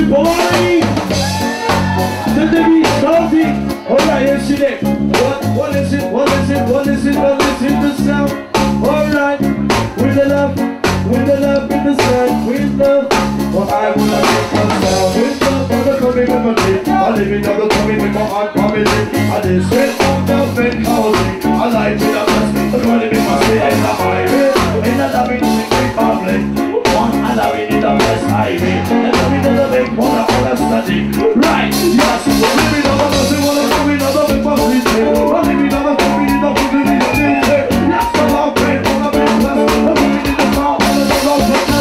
Boy! The baby starting. Alright, yes, she did. What is it? What is it? What is it? What is it? The sound. Alright, with the love, in the sun, with love. Well, I will not take my sound. With love, for the coming with my dick. I live in the coming with my heart family. I did straight from the bed housing. I like it, I must be running in my city in the highway. In the loving, big family. I love it in the best highway. And love it in the big one, I study. Right, yes, we're living on the bus, we're living on the big bus, we're living on the bus, we're living on the bus, we're living on the bus. Yes, I'm all great, I'm a big bus, I'm living in the car, I'm living on the bus,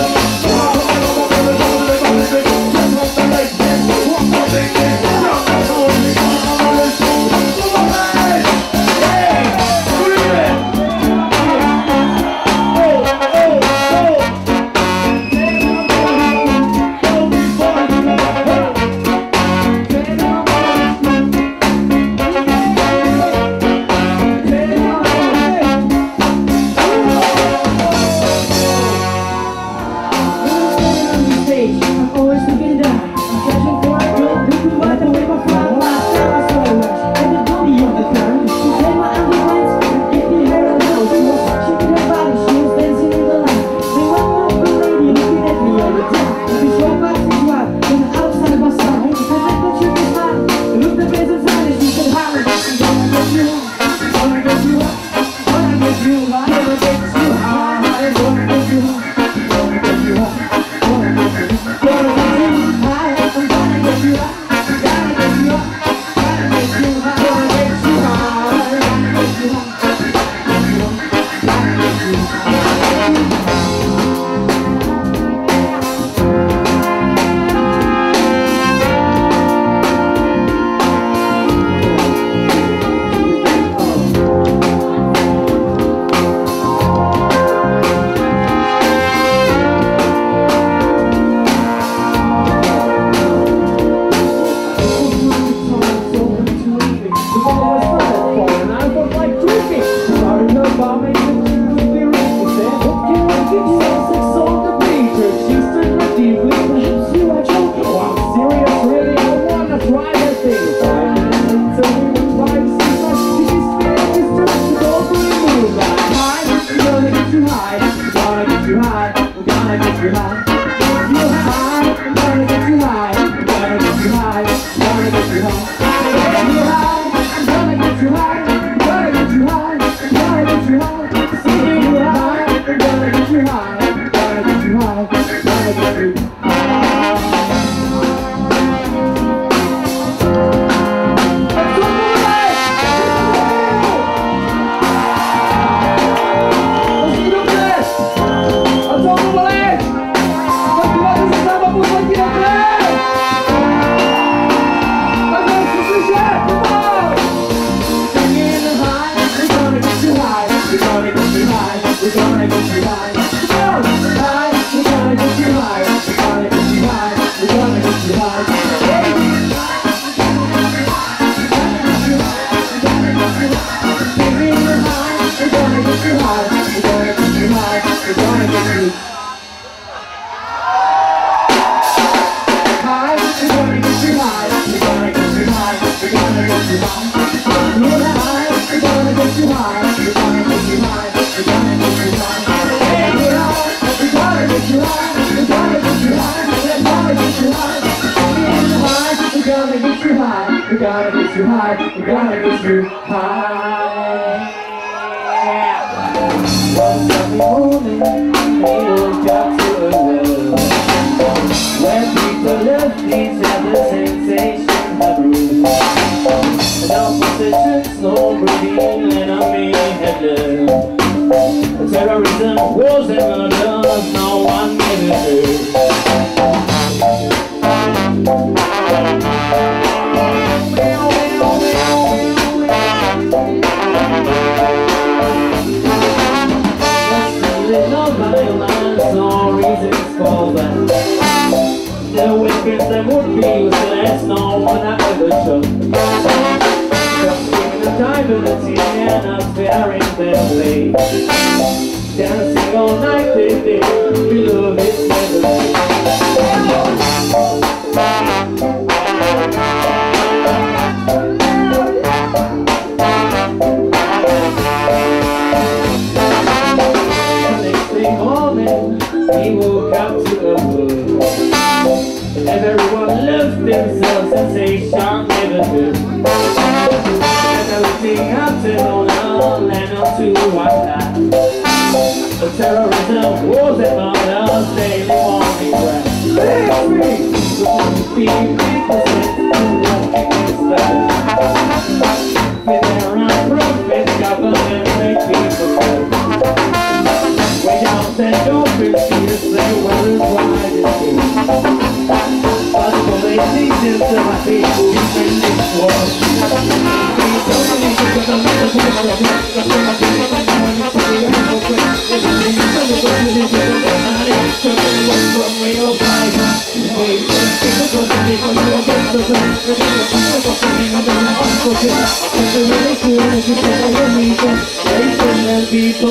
Terrorism, wars and murders, no one never no reasons for that. The wicked that would be less, no one I ever took. Just in the divinity and I'm bearing their way. Dancing all night, they beloved melody. themselves sensation never do. And everything up till now, land up to one night. The terrorism wars and murders daily morning breath. Leave me! The people sent to walk against that. With their own profits, government make people good. Way down and don't refuse, say what is right and true. But for the decisions of my people, in this world. Don't need to get on people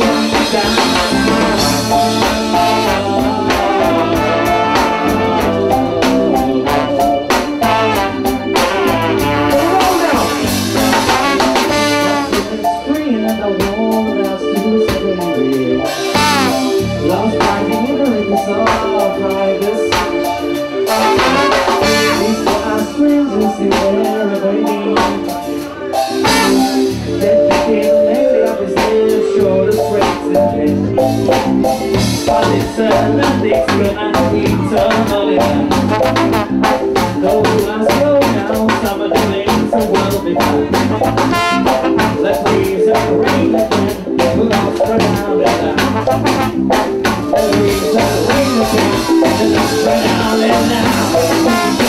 but it's nothing's gonna be eternally. Though I slow down, some of the things will be fine. The breeze and the rain again, we'll all spread out and down. The breeze and the rain again, we'll all spread out and down.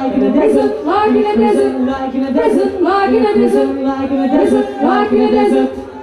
like in a desert, like in a desert, like in a desert, like in a desert, like in a desert, like in a desert.